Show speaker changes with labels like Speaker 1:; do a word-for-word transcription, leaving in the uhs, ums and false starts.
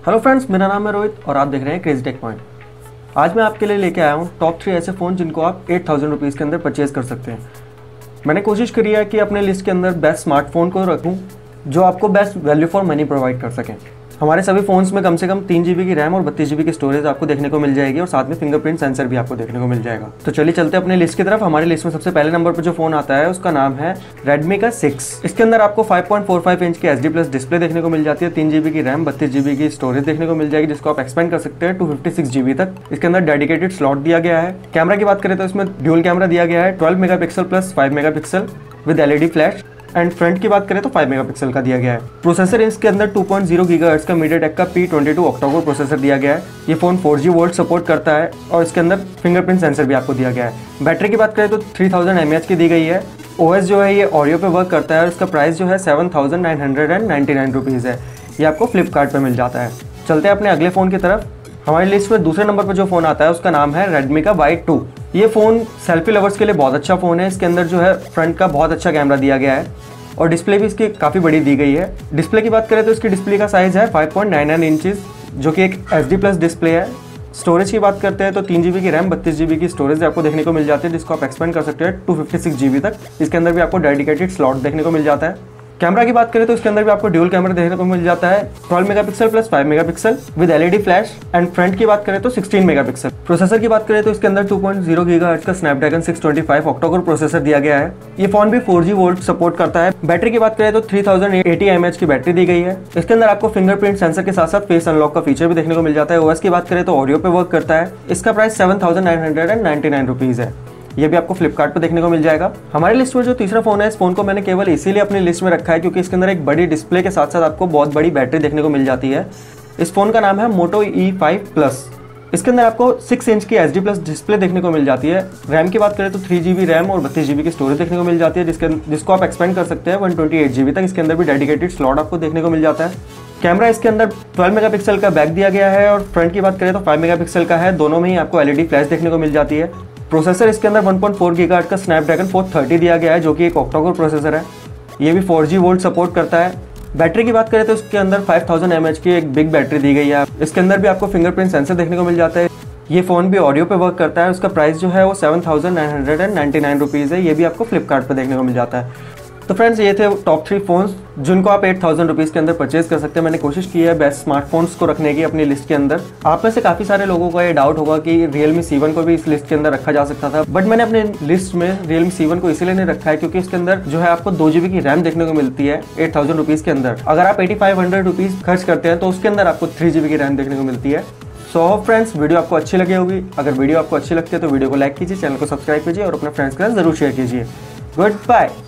Speaker 1: Hello friends, मेरा नाम है रोहित और आप देख रहे हैं क्रेजी टेक पॉइंट। आज मैं आपके लिए लेके आया हूँ टॉप थ्री ऐसे फ़ोन जिनको आप एट थाउजेंड रुपीज़ के अंदर परचेज़ कर सकते हैं। मैंने कोशिश करी है कि अपने लिस्ट के अंदर बेस्ट स्मार्टफोन को रखूँ जो आपको best value for money provide कर सकें। हमारे सभी फ़ोन्स में कम से कम तीन जी बी की रैम और बत्तीस जी बी की स्टोरेज आपको देखने को मिल जाएगी और साथ में फिंगरप्रिंट सेंसर भी आपको देखने को मिल जाएगा। तो चलिए चलते हैं अपने लिस्ट की तरफ। हमारी लिस्ट में सबसे पहले नंबर पर जो फ़ोन आता है उसका नाम है रेडमी का सिक्स। इसके अंदर आपको five point four five inch की एच डी प्लस डिस्प्ले देखने को मिल जाती है, तीन जी बी की रैम, बत्तीस जी बी की स्टोरेज देखने को मिल जाएगी जिसको आप एक्सपेंड कर सकते हैं two fifty six G B तक। इसके अंदर डेडिकेटेड स्लॉट दिया गया है। कैमरा की बात करें तो इसमें ड्यूल कैमरा दिया गया है, twelve mega pixel plus five mega pixel with L E D flash and front की बात करें तो फाइव मेगापिक्सल का दिया गया है। प्रोसेसर इसके अंदर टू पॉइंट ज़ीरो गीगाहर्ट्ज़ का मीडियाटेक का P twenty two octa core processor दिया गया है। ये phone four G VoLTE support करता है और इसके अंदर फिंगरप्रिंट सेंसर भी आपको दिया गया है। बैटरी की बात करें तो three thousand M A H की दी गई है। ओएस जो है ये ऑडियो पे वर्क करता है और इसका प्राइस जो है seven thousand nine hundred and ninety nine rupees है। ये आपको फ्लिपकार्ट पर मिल जाता है। चलते हैं अपने अगले फ़ोन की तरफ। हमारी लिस्ट में दूसरे नंबर पर जो फ़ोन आता है उसका नाम है रेडमी का वाई टू। ये फ़ोन सेल्फी लवर्स के लिए बहुत अच्छा फ़ोन है। इसके अंदर जो है फ्रंट का बहुत अच्छा कैमरा दिया गया है और डिस्प्ले भी इसकी काफ़ी बड़ी दी गई है। डिस्प्ले की बात करें तो इसकी डिस्प्ले का साइज़ है five point nine nine inches जो कि एक एच डी प्लस डिस्प्ले है। स्टोरेज की बात करते हैं तो तीन जी बी की रैम, बत्तीस जी बी की स्टोरेज आपको देखने को मिल जाती है जिसको आप एक्सपेंड कर सकते हैं two fifty six G B तक। इसके अंदर भी आपको डेडिकेटेड स्लॉट देखने को मिल जाता है। कैमरा की बात करें तो इसके अंदर भी आपको ड्यूल कैमरा देखने को मिल जाता है, twelve megapixel plus five megapixel with L E D flash and front की बात करें तो सिक्सटीन मेगापिक्सल। प्रोसेसर की बात करें तो इसके अंदर टू पॉइंट ज़ीरो गीगाहर्ट्ज़ का Snapdragon six twenty five octa core processor दिया गया है। ये फोन भी फोर जी वोल्ट सपोर्ट करता है। बैटरी की बात करें तो three thousand eighty M A H की बैटरी दी गई है। इसके अंदर आपको फिंगरप्रिंट सेंसर के साथ साथ फेस अनलॉक का फीचर भी देखने को मिल जाता है। ओएस की बात करें तो ऑडियो पे वर्क करता है। इसका price seven thousand nine hundred and ninety nine rupees है। ये भी आपको फ्लिपकार्ट पर देखने को मिल जाएगा। हमारी लिस्ट में जो तीसरा फोन है, इस फोन को मैंने केवल इसीलिए अपनी लिस्ट में रखा है क्योंकि इसके अंदर एक बड़ी डिस्प्ले के साथ साथ आपको बहुत बड़ी बैटरी देखने को मिल जाती है। इस फोन का नाम है मोटो ई फाइव प्लस। इसके अंदर आपको सिक्स इंच की एच डी प्लस डिस्प्ले देखने को मिल जाती है। रैम की बात करें तो थ्री जी बी रैम और बत्तीस जी बी की स्टोरेज देखने को मिल जाती है जिसके जिसको आप एक्सपेंड कर सकते हैं one twenty eight G B तक। इसके अंदर भी डेडिकेटेड स्लॉट आपको देखने को मिल जाता है। कैमरा इसके अंदर ट्वेल्व मेगापिक्सल का बैक दिया गया है और फ्रंट की बात करें तो फाइव मेगापिक्सल का है। दोनों में ही आपको एल ई डी फ्लैश देखने को मिल जाती है। प्रोसेसर इसके अंदर वन पॉइंट फोर गीगाहर्ट्ज़ का स्नैपड्रैगन फोर थर्टी दिया गया है जो कि एक ऑक्टा-कोर प्रोसेसर है। ये भी फोर जी वोल्ट सपोर्ट करता है। बैटरी की बात करें तो इसके अंदर five thousand M A H की एक बिग बैटरी दी गई है। इसके अंदर भी आपको फिंगरप्रिंट सेंसर देखने को मिल जाता है। ये फ़ोन भी ऑडियो पे वर्क करता है। उसका प्राइस जो है वो seven thousand nine hundred and ninety nine rupees है। ये भी आपको फ्लिपकार्ट पर देखने को मिल जाता है। तो फ्रेंड्स, ये थे टॉप थ्री फोन्स जिनको आप एट थाउजेंड रुपीज़ के अंदर परचेज कर सकते हैं। मैंने कोशिश की है बेस्ट स्मार्टफोन्स को रखने की अपनी लिस्ट के अंदर। आप में से काफ़ी सारे लोगों को ये डाउट होगा कि रियलमी सी वन को भी इस लिस्ट के अंदर रखा जा सकता था, बट मैंने अपने लिस्ट में रियलमी सी वन को इसीलिए नहीं रखा है क्योंकि इसके अंदर जो है आपको दो जी बी की रैम देखने को मिलती है एट थाउजेंड रुपीज़ के अंदर। अगर आप एटी फाइव हंड्रेड रुपीज़ खर्च करते हैं तो उसके अंदर आपको थ्री जी बी की रैम देखने को मिलती है। सो फ्रेंड्स, वीडियो आपको अच्छी लगी होगी। अगर वीडियो आपको अच्छी लगती है तो वीडियो को लाइक कीजिए, चैनल को सब्सक्राइब कीजिए और अपने फ्रेंड्स के साथ जरूर शेयर कीजिए। Good bye.